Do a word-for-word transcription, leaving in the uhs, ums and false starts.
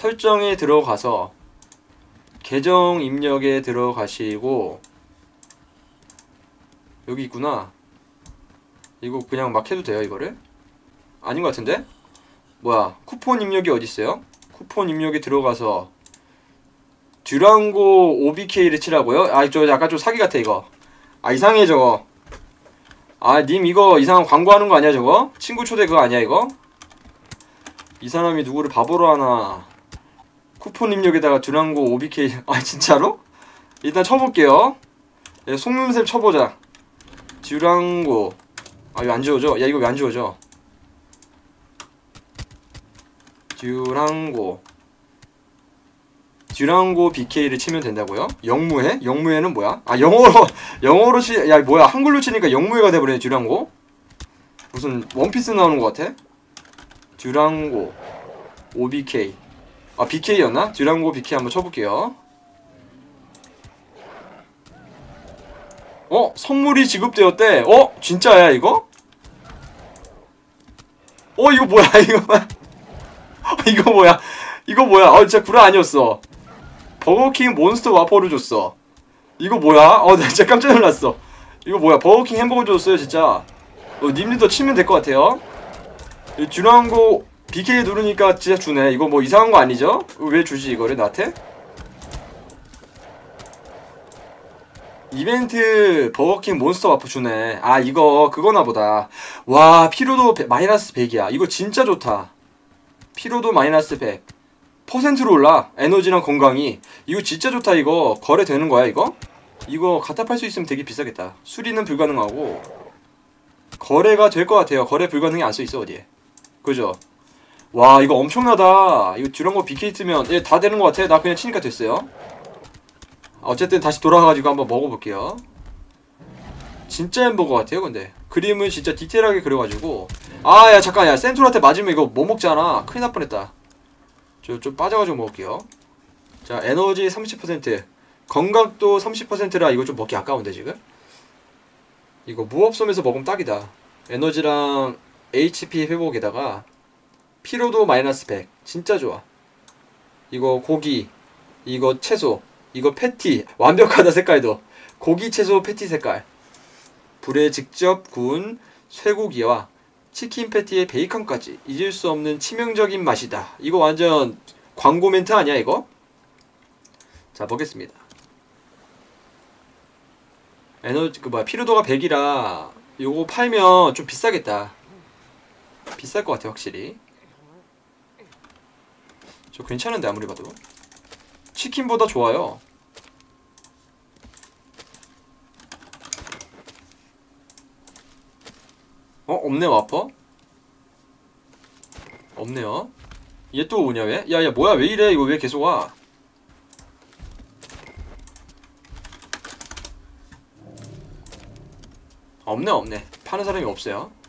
설정에 들어가서 계정 입력에 들어가시고 여기 있구나. 이거 그냥 막 해도 돼요 이거를? 아닌 것 같은데? 뭐야 쿠폰 입력이 어딨어요? 쿠폰 입력에 들어가서 듀랑고 오비케이를 치라고요? 아 저 약간 좀 사기 같아 이거. 아 이상해 저거. 아 님 이거 이상한 광고하는 거 아니야 저거? 친구 초대 그거 아니야 이거? 이 사람이 누구를 바보로 하나. 쿠폰 입력에다가 듀랑고 오비케이. 아 진짜로? 일단 쳐볼게요. 예, 속눈썹 쳐보자. 듀랑고. 아 이거 안 지워져? 야 이거 왜 안 지워져? 듀랑고 듀랑고 비케이를 치면 된다고요? 영무회? 영무회는 뭐야? 아 영어로 영어로 치.. 야 뭐야 한글로 치니까 영무회가 돼버리네 듀랑고. 무슨 원피스 나오는 것 같아? 듀랑고 오비케이. 아 비케이였나? 듀랑고 비케이 한번 쳐볼게요. 어? 선물이 지급되었대. 어? 진짜야 이거? 어 이거 뭐야 이거 뭐야 이거 뭐야 이거 뭐야 어 진짜 구라 아니었어. 버거킹 몬스터 와퍼를 줬어. 이거 뭐야? 어 나 진짜 깜짝 놀랐어. 이거 뭐야 버거킹 햄버거 줬어요 진짜. 어, 님들도 치면 될 것 같아요. 듀랑고 비케이 누르니까 진짜 주네. 이거 뭐 이상한 거 아니죠? 왜 주지 이거를 나한테? 이벤트 버거킹 몬스터 와퍼 주네. 아 이거 그거나 보다. 와 피로도 마이너스 백이야. 이거 진짜 좋다. 피로도 마이너스 백 퍼센트로 올라. 에너지랑 건강이. 이거 진짜 좋다. 이거 거래되는 거야 이거? 이거 갖다 팔 수 있으면 되게 비싸겠다. 수리는 불가능하고 거래가 될 것 같아요. 거래 불가능이 안 써있어 어디에. 그죠? 와 이거 엄청나다. 이거 듀랑고 비케이 뜨면 예, 다 되는 것 같아. 나 그냥 치니까 됐어요. 어쨌든 다시 돌아가가지고 한번 먹어볼게요. 진짜 햄버거 같아요 근데. 그림은 진짜 디테일하게 그려가지고. 아 야 잠깐 야 센트럴한테 맞으면 이거 못 먹잖아. 큰일 날 뻔했다. 저 좀 빠져가지고 먹을게요. 자 에너지 삼십 퍼센트 건강도 삼십 퍼센트라 이거 좀 먹기 아까운데 지금? 이거 무업섬에서 먹으면 딱이다. 에너지랑 에이치피 회복에다가 피로도 마이너스 백 진짜 좋아. 이거 고기 이거 채소 이거 패티 완벽하다. 색깔도 고기 채소 패티 색깔. 불에 직접 구운 쇠고기와 치킨 패티에 베이컨까지 잊을 수 없는 치명적인 맛이다. 이거 완전 광고 멘트 아니야 이거? 자 먹겠습니다. 에너지 그 뭐야 피로도가 백이라 요거 팔면 좀 비싸겠다. 비쌀 것 같아 확실히. 저 괜찮은데 아무리 봐도 치킨보다 좋아요. 어? 없네 와퍼? 없네요. 얘 또 오냐 왜? 야야 뭐야 왜 이래 이거 왜 계속 와? 없네 없네. 파는 사람이 없어요.